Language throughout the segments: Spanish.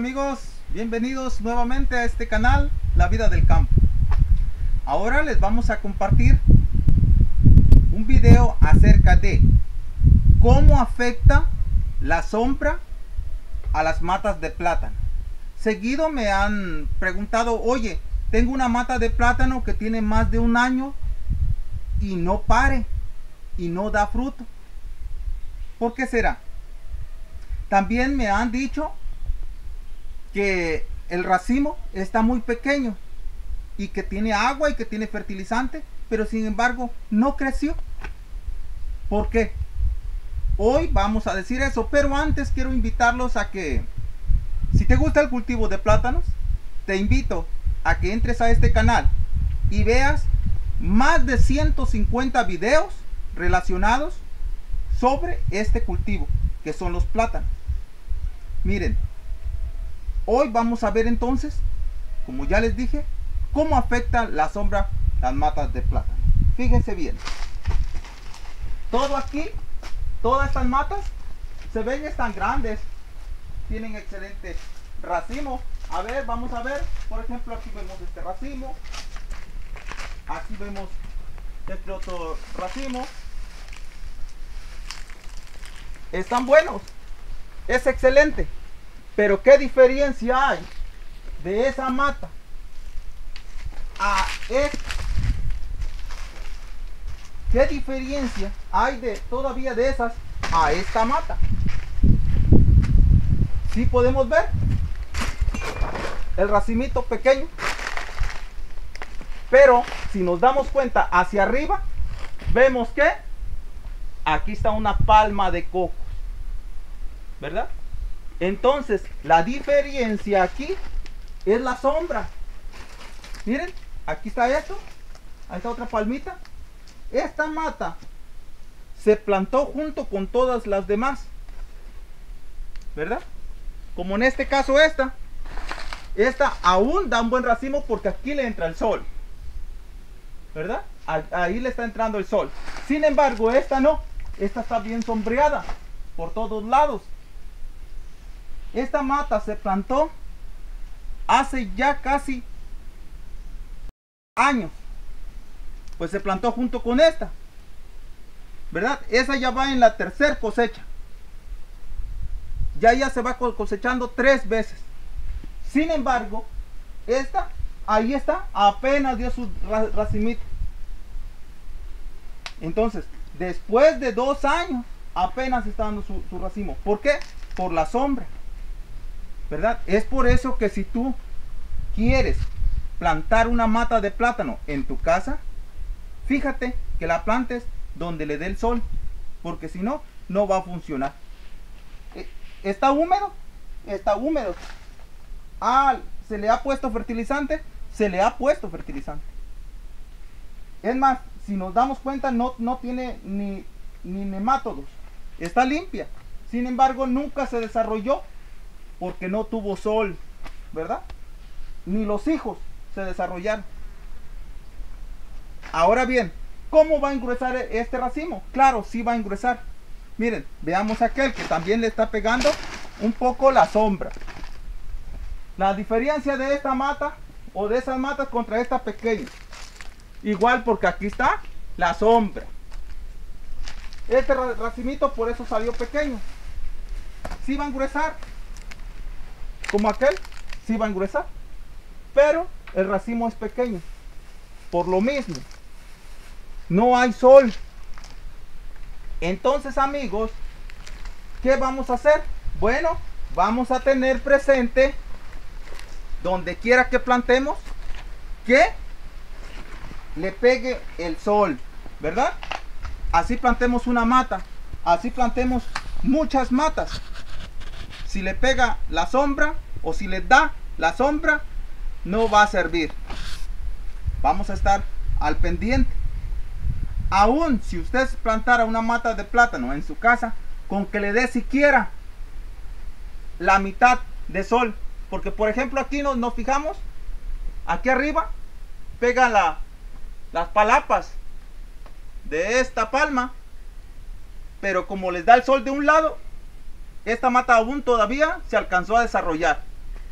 amigos, bienvenidos nuevamente a este canal, La Vida del Campo. Ahora les vamos a compartir un video acerca de cómo afecta la sombra a las matas de plátano. Seguido me han preguntado, oye, tengo una mata de plátano que tiene más de un año y no pare y no da fruto. ¿Por qué será? También me han dicho que el racimo está muy pequeño y que tiene agua y que tiene fertilizante, pero sin embargo no creció. ¿Por qué? Hoy vamos a decir eso, pero antes quiero invitarlos a que, si te gusta el cultivo de plátanos, te invito a que entres a este canal y veas más de 150 videos relacionados sobre este cultivo, que son los plátanos. Miren, hoy vamos a ver entonces, como ya les dije, cómo afecta la sombra las matas de plátano. Fíjense bien. Todo aquí, todas estas matas, se ven, están grandes. Tienen excelente racimo. A ver, vamos a ver. Por ejemplo, aquí vemos este racimo. Aquí vemos este otro racimo. Están buenos. Es excelente. Pero ¿qué diferencia hay de esa mata a esta? ¿Qué diferencia hay todavía de esas a esta mata? ¿Sí podemos ver? El racimito pequeño. Pero si nos damos cuenta hacia arriba, vemos que aquí está una palma de coco, ¿verdad? Entonces, la diferencia aquí es la sombra. Miren, aquí está esto. Ahí está otra palmita. Esta mata se plantó junto con todas las demás, ¿verdad? Como en este caso esta aún da un buen racimo porque aquí le entra el sol, ¿verdad? Ahí le está entrando el sol. Sin embargo, esta no. Esta está bien sombreada por todos lados. Esta mata se plantó hace ya casi años. Pues se plantó junto con esta, ¿verdad? Esa ya va en la tercera cosecha. Ya se va cosechando 3 veces. Sin embargo, esta, ahí está, apenas dio su racimito. Entonces, después de 2 años, apenas está dando su racimo. ¿Por qué? Por la sombra, ¿verdad? Es por eso que si tú quieres plantar una mata de plátano en tu casa, fíjate que la plantes donde le dé el sol, porque si no, no va a funcionar. ¿Está húmedo? Está húmedo. ¿Se le ha puesto fertilizante? Se le ha puesto fertilizante. Es más, si nos damos cuenta, no tiene ni nemátodos. Está limpia. Sin embargo, nunca se desarrolló porque no tuvo sol, ¿verdad? Ni los hijos se desarrollaron. Ahora bien, ¿cómo va a engruesar este racimo? Claro, sí va a engruesar. Miren, veamos aquel que también le está pegando un poco la sombra. La diferencia de esta mata o de esas matas contra esta pequeña. Igual, porque aquí está la sombra. Este racimito por eso salió pequeño. Sí va a engruesar. Como aquel, sí va a engruesar. Pero el racimo es pequeño. Por lo mismo, no hay sol. Entonces, amigos, ¿qué vamos a hacer? Bueno, vamos a tener presente, donde quiera que plantemos, que le pegue el sol, ¿verdad? Así plantemos una mata, así plantemos muchas matas. Si le pega la sombra o si le da la sombra, no va a servir. Vamos a estar al pendiente. Aún si usted plantara una mata de plátano en su casa, con que le dé siquiera la mitad de sol. Porque por ejemplo aquí nos fijamos, aquí arriba pega las palapas de esta palma, pero como les da el sol de un lado, esta mata aún todavía se alcanzó a desarrollar.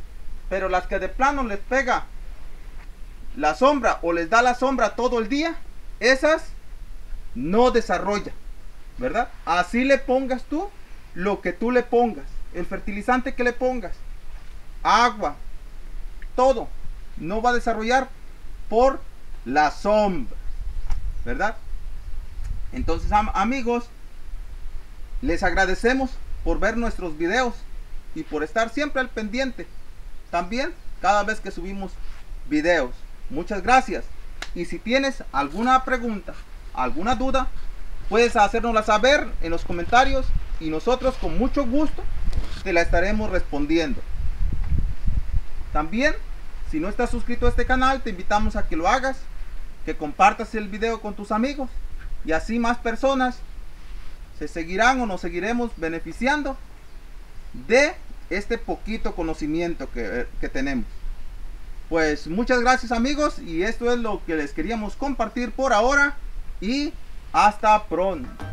Pero las que de plano les pega la sombra o les da la sombra todo el día, esas no desarrollan, ¿verdad? Así le pongas tú lo que tú le pongas, el fertilizante que le pongas, agua, todo, no va a desarrollar por la sombra, ¿verdad? Entonces, amigos, les agradecemos por ver nuestros videos y por estar siempre al pendiente también cada vez que subimos videos. Muchas gracias. Y si tienes alguna pregunta, alguna duda, puedes hacérnosla saber en los comentarios y nosotros con mucho gusto te la estaremos respondiendo. También, si no estás suscrito a este canal, te invitamos a que lo hagas, que compartas el video con tus amigos y así más personas se seguirán o nos seguiremos beneficiando de este poquito conocimiento que tenemos. Pues muchas gracias, amigos, y esto es lo que les queríamos compartir por ahora y hasta pronto.